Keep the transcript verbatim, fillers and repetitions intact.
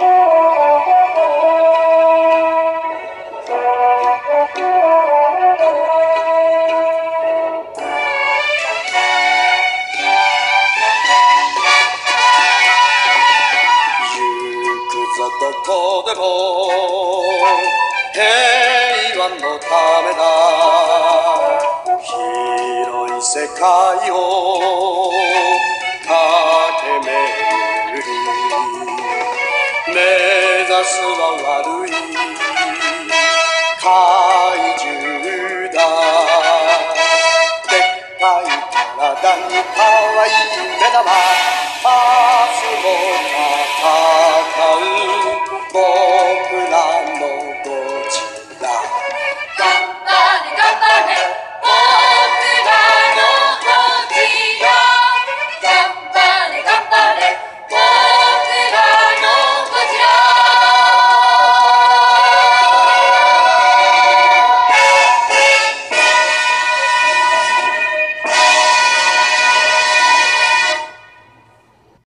どこでも平和のためだ。広い世界を駆け巡り、目指すは悪い怪獣だ。でっかい体に可愛い目玉、パスも